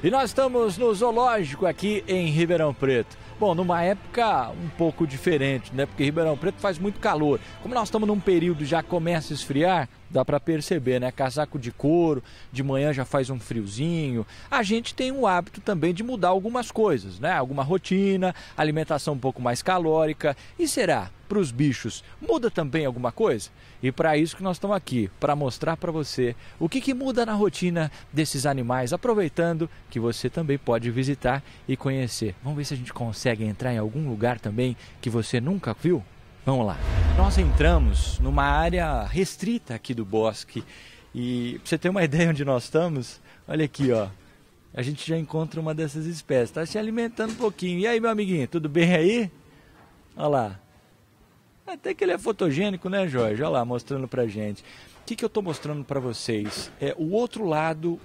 E nós estamos no zoológico aqui em Ribeirão Preto. Bom, numa época um pouco diferente, né? Porque Ribeirão Preto faz muito calor. Como nós estamos num período já começa a esfriar, dá para perceber, né? Casaco de couro, de manhã já faz um friozinho. A gente tem o hábito também de mudar algumas coisas, né? Alguma rotina, alimentação um pouco mais calórica. E será? Para os bichos, muda também alguma coisa? E para isso que nós estamos aqui, para mostrar para você o que muda na rotina desses animais, aproveitando que você também pode visitar e conhecer. Vamos ver se a gente consegue entrar em algum lugar também que você nunca viu? Vamos lá. Nós entramos numa área restrita aqui do bosque e para você ter uma ideia onde nós estamos, olha aqui, ó. A gente já encontra uma dessas espécies, está se alimentando um pouquinho. E aí, meu amiguinho, tudo bem aí? Olha lá. Até que ele é fotogênico, né, Jorge? Olha lá, mostrando pra gente. O que eu estou mostrando para vocês? É o outro lado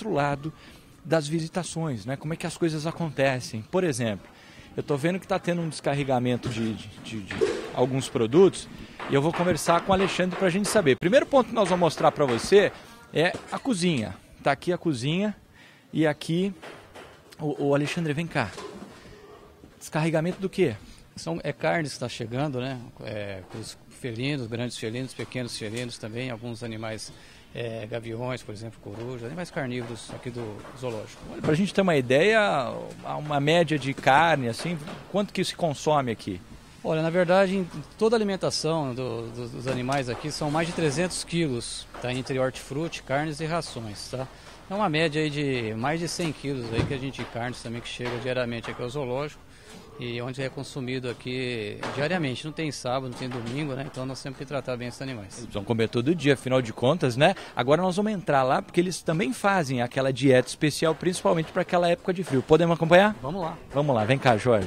das visitações, né? Como é que as coisas acontecem. Por exemplo, eu estou vendo que está tendo um descarregamento de alguns produtos e eu vou conversar com o Alexandre para a gente saber. Primeiro ponto que nós vamos mostrar para você é a cozinha. Está aqui a cozinha e aqui... O Alexandre, vem cá. Descarregamento do quê? É carne que está chegando, né? Os felinos, grandes felinos, pequenos felinos também, alguns animais, gaviões, por exemplo, coruja, animais carnívoros aqui do zoológico. Para a gente ter uma ideia, uma média de carne, assim, quanto que se consome aqui? Olha, na verdade, toda a alimentação dos animais aqui são mais de 300 quilos, tá? Entre hortifruti, carnes e rações, tá? É uma média aí de mais de 100 quilos aí que a gente carnes também que chega diariamente aqui ao zoológico. E onde é consumido aqui diariamente, não tem sábado, não tem domingo, né? Então nós temos que tratar bem esses animais. Eles vão comer todo dia, afinal de contas, né? Agora nós vamos entrar lá porque eles também fazem aquela dieta especial, principalmente para aquela época de frio. Podemos acompanhar? Vamos lá. Vamos lá, vem cá, Jorge.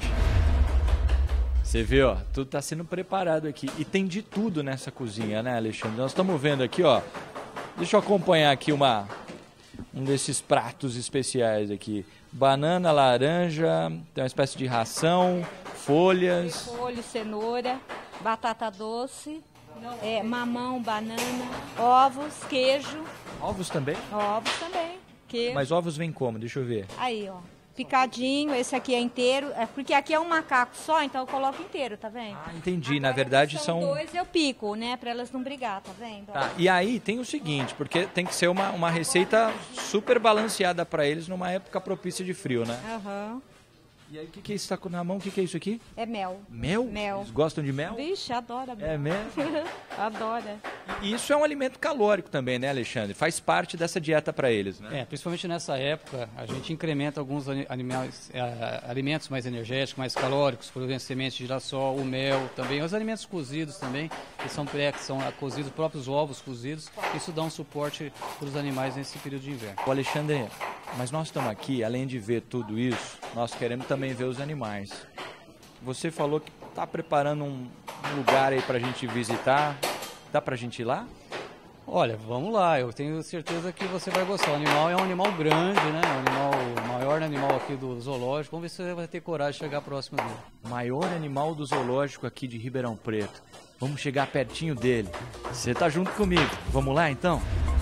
Você vê, ó, tudo está sendo preparado aqui. E tem de tudo nessa cozinha, né, Alexandre? Nós estamos vendo aqui, ó. Deixa eu acompanhar aqui um desses pratos especiais aqui. Banana, laranja, tem uma espécie de ração, folhas. Folha, cenoura, batata doce, mamão, banana, ovos, queijo. Ovos também? Ovos também, queijo. Mas ovos vem como? Deixa eu ver. Aí, ó, picadinho, esse aqui é inteiro, porque aqui é um macaco só, então eu coloco inteiro, tá vendo? Ah, entendi. Agora, na verdade são dois, eu pico, né, para elas não brigar, tá vendo? Tá. E aí tem o seguinte, porque tem que ser uma receita super balanceada para eles numa época propícia de frio, né? Aham. E aí o que é isso que está na mão? O que é isso aqui? É mel. Mel? Mel. Eles gostam de mel? Vixe, adora mel. É mesmo? Adora. E isso é um alimento calórico também, né, Alexandre? Faz parte dessa dieta para eles, né? Principalmente nessa época, a gente incrementa alguns alimentos mais energéticos, mais calóricos, por exemplo, sementes de girassol, o mel também, os alimentos cozidos também, que são cozidos, próprios ovos cozidos, isso dá um suporte para os animais nesse período de inverno. O Alexandre, mas nós estamos aqui, além de ver tudo isso, nós queremos também ver os animais. Você falou que está preparando um lugar aí para a gente visitar. Dá para a gente ir lá? Olha, vamos lá. Eu tenho certeza que você vai gostar. O animal é um animal grande, né? O maior animal aqui do zoológico. Vamos ver se você vai ter coragem de chegar próximo dele. Maior animal do zoológico aqui de Ribeirão Preto. Vamos chegar pertinho dele. Você tá junto comigo. Vamos lá, então?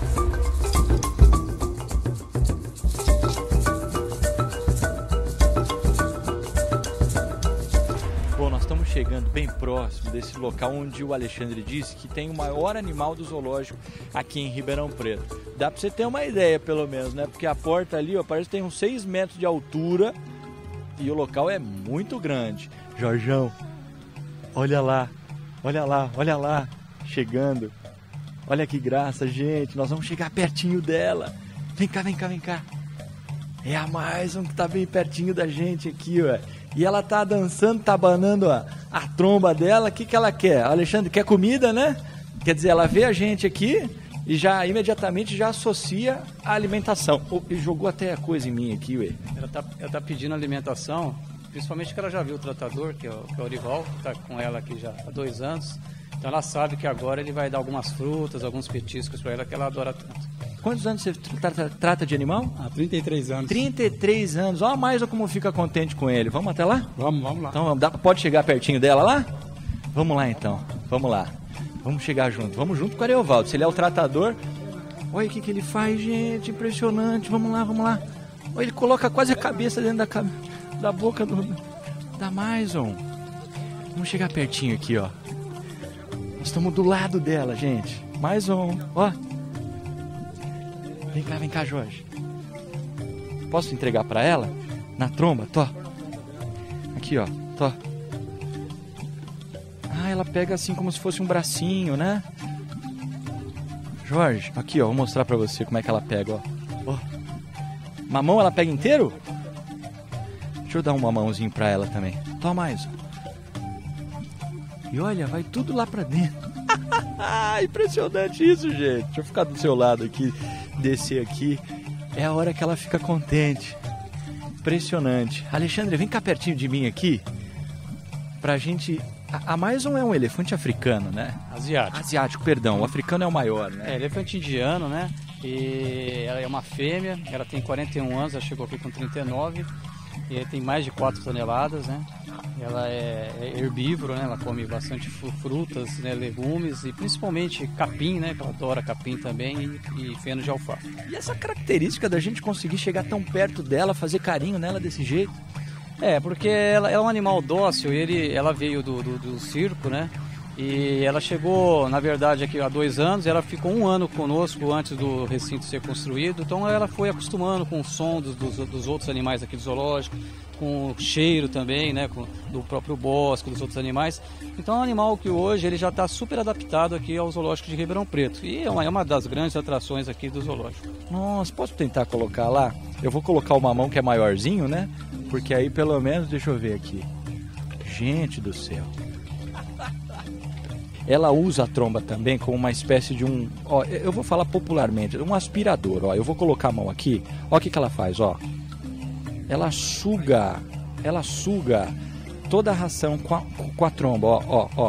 Estamos chegando bem próximo desse local onde o Alexandre disse que tem o maior animal do zoológico aqui em Ribeirão Preto. Dá para você ter uma ideia, pelo menos, né? Porque a porta ali, ó, parece que tem uns 6 metros de altura e o local é muito grande. Jorjão, olha lá, olha lá, olha lá, chegando. Olha que graça, gente, nós vamos chegar pertinho dela. Vem cá, vem cá, vem cá. É a mais um que tá bem pertinho da gente aqui, ó. E ela tá dançando, tá abanando a tromba dela. O que ela quer? A Alexandre quer comida, né? Quer dizer, ela vê a gente aqui e já imediatamente já associa a alimentação. E jogou até a coisa em mim aqui, ué. Ela tá pedindo alimentação, principalmente que ela já viu o tratador, que é o Orival, que tá com ela aqui já há 2 anos. Então ela sabe que agora ele vai dar algumas frutas, alguns petiscos para ela que ela adora tanto. Quantos anos você trata de animal? Há 33 anos. 33 anos. Olha mais como fica contente com ele. Vamos até lá? Vamos lá. Então pode chegar pertinho dela lá? Vamos lá então. Vamos lá. Vamos chegar junto. Vamos junto com o Ariovaldo. Se ele é o tratador... Olha o que ele faz, gente. Impressionante. Vamos lá, vamos lá. Ele coloca quase a cabeça dentro da boca da Maison. Vamos chegar pertinho aqui, ó. Nós estamos do lado dela, gente. Maison, ó. Vem cá, Jorge. Posso entregar pra ela? Na tromba, tô. Aqui, ó, tô. Ah, ela pega assim como se fosse um bracinho, né? Jorge, aqui, ó, vou mostrar pra você como é que ela pega, ó. Mamão ela pega inteiro? Deixa eu dar um mamãozinho pra ela também. Toma mais. E olha, vai tudo lá pra dentro. Impressionante isso, gente. Deixa eu ficar do seu lado aqui, descer aqui. É a hora que ela fica contente. Impressionante. Alexandre, vem cá pertinho de mim aqui. Pra gente... A Maison é um elefante africano, né? Asiático, perdão. O africano é o maior, né? É, elefante indiano, né? E ela é uma fêmea, ela tem 41 anos, ela chegou aqui com 39. E tem mais de 4 toneladas, né? Ela é herbívoro, né? Ela come bastante frutas, né? Legumes e principalmente capim, né? Que ela adora capim também e feno de alfafa. E essa característica da gente conseguir chegar tão perto dela, fazer carinho nela desse jeito? É, porque ela é um animal dócil, ela veio do circo, né? E ela chegou, na verdade, aqui há 2 anos, ela ficou 1 ano conosco antes do recinto ser construído, então ela foi acostumando com o som dos outros animais aqui do zoológico, com o cheiro também, né, do próprio bosque, dos outros animais. Então é um animal que hoje ele já está super adaptado aqui ao zoológico de Ribeirão Preto. E é uma das grandes atrações aqui do zoológico. Nossa, posso tentar colocar lá? Eu vou colocar o mamão que é maiorzinho, né? Porque aí pelo menos, deixa eu ver aqui. Gente do céu. Ela usa a tromba também como uma espécie de um... Ó, eu vou falar popularmente, um aspirador. Ó, eu vou colocar a mão aqui. Ó o que ela faz, ó. Ela suga toda a ração com a tromba, ó.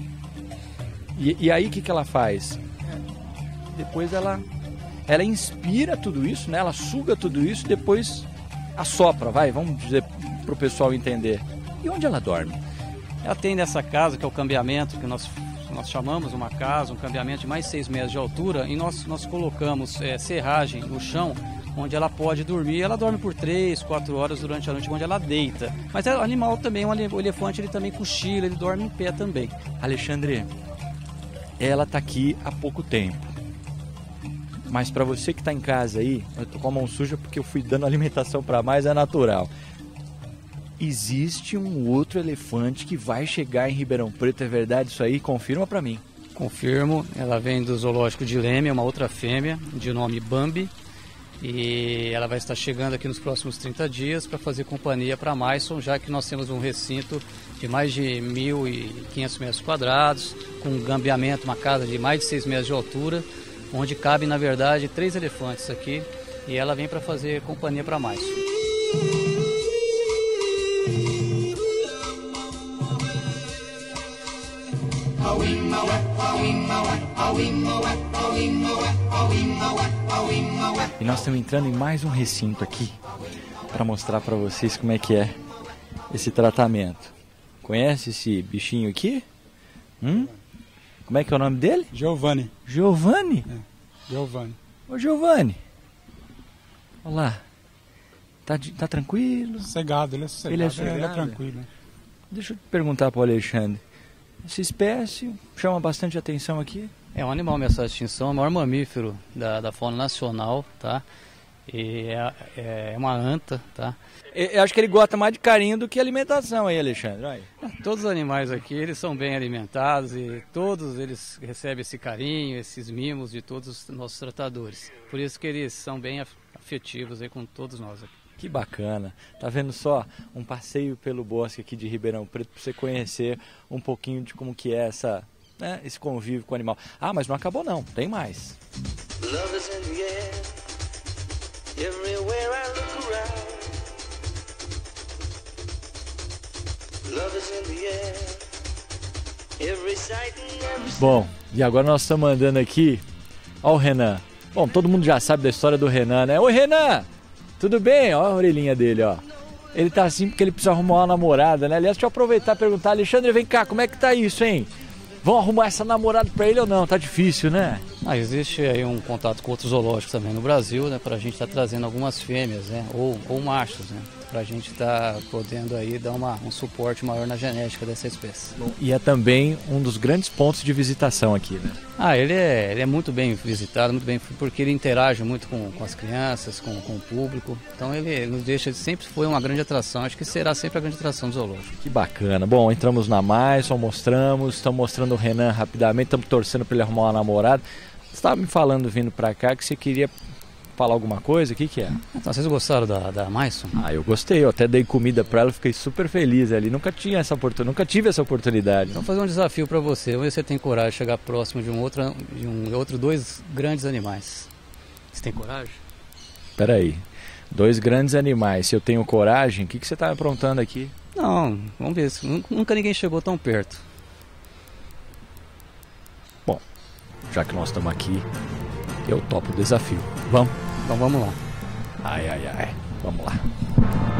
E aí o que ela faz? Depois ela inspira tudo isso, né? Ela suga tudo isso, depois assopra, vamos dizer para o pessoal entender. E onde ela dorme? Ela tem nessa casa, que é o cambiamento, que nós chamamos uma casa, um cambiamento de mais 6 metros de altura, e nós colocamos serragem no chão, onde ela pode dormir. Ela dorme por 3, 4 horas durante a noite, onde ela deita. Mas o animal também, o elefante, ele também cochila, ele dorme em pé também. Alexandre, ela está aqui há pouco tempo. Mas para você que está em casa aí, eu tô com a mão suja porque eu fui dando alimentação para mais, é natural. Existe um outro elefante que vai chegar em Ribeirão Preto, é verdade isso aí? Confirma para mim. Confirmo, ela vem do zoológico de Leme, é uma outra fêmea, de nome Bambi. E ela vai estar chegando aqui nos próximos 30 dias para fazer companhia para a Maison, já que nós temos um recinto de mais de 1.500 metros quadrados, com um gambiamento, uma casa de mais de 6 metros de altura, onde cabe, na verdade, 3 elefantes aqui, e ela vem para fazer companhia para a Maison. E nós estamos entrando em mais um recinto aqui para mostrar para vocês como é que é esse tratamento. Conhece esse bichinho aqui? Como é que é o nome dele? Giovanni. Giovanni? Giovanni. Ô Giovanni. Olha lá. Tá tranquilo? Sossegado, ele é sossegado. Ele é tranquilo. Deixa eu perguntar para o Alexandre. Essa espécie chama bastante atenção aqui? É um animal ameaçado de extinção, o maior mamífero da fauna nacional, tá? E é uma anta, tá? Eu acho que ele gosta mais de carinho do que alimentação aí, Alexandre. Olha. Todos os animais aqui, eles são bem alimentados e todos eles recebem esse carinho, esses mimos de todos os nossos tratadores. Por isso que eles são bem afetivos aí com todos nós aqui. Que bacana. Tá vendo só? Um passeio pelo bosque aqui de Ribeirão Preto para você conhecer um pouquinho de como que é esse convívio com o animal. Ah, mas não acabou não, tem mais. Love is in the air, everywhere I look around. Love is in the air, every sight and every sound. Bom, e agora nós estamos andando aqui. Ó o Renan. Bom, todo mundo já sabe da história do Renan, né? Oi, Renan! Tudo bem? Ó a orelhinha dele, ó. Ele tá assim porque ele precisa arrumar uma namorada, né? Aliás, deixa eu aproveitar e perguntar. Alexandre, vem cá, como é que tá isso, hein? Vão arrumar essa namorada pra ele ou não? Tá difícil, né? Existe aí um contato com outros zoológicos também no Brasil, né? Pra gente estar trazendo algumas fêmeas, né? Ou machos, né? Pra gente estar podendo aí dar um suporte maior na genética dessa espécie. E é também um dos grandes pontos de visitação aqui, né? Ele é muito bem visitado, muito bem, porque ele interage muito com as crianças, com o público. Então ele nos deixa, sempre foi uma grande atração, acho que será sempre a grande atração do zoológico. Que bacana. Bom, entramos na Maison, mostramos, estamos mostrando o Renan rapidamente, estamos torcendo para ele arrumar uma namorada. Você estava me falando vindo para cá que você queria falar alguma coisa? O que é? Então, vocês gostaram da Maison? Eu gostei, eu até dei comida para ela, fiquei super feliz ali. Nunca tive essa oportunidade. Então, vou fazer um desafio para você. Vamos ver se você tem coragem de chegar próximo de dois grandes animais. Você tem coragem? Espera aí. 2 grandes animais. Se eu tenho coragem, o que você está me aprontando aqui? Não, vamos ver. Nunca ninguém chegou tão perto. Bom, já que nós estamos aqui, eu topo o desafio. Vamos? Então vamos lá. Vamos lá.